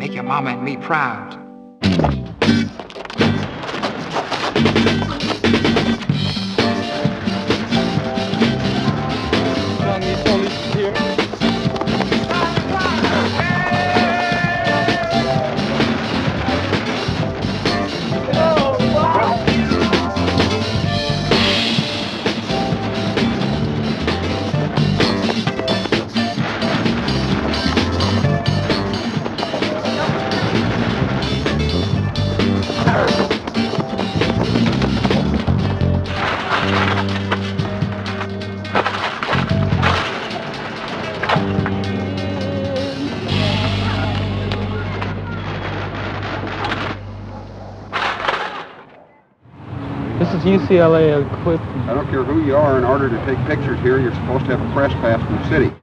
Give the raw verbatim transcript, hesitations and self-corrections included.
Make your mama and me proud. This is U C L A equipment. I don't care who you are, in order to take pictures here, you're supposed to have a press pass from the city.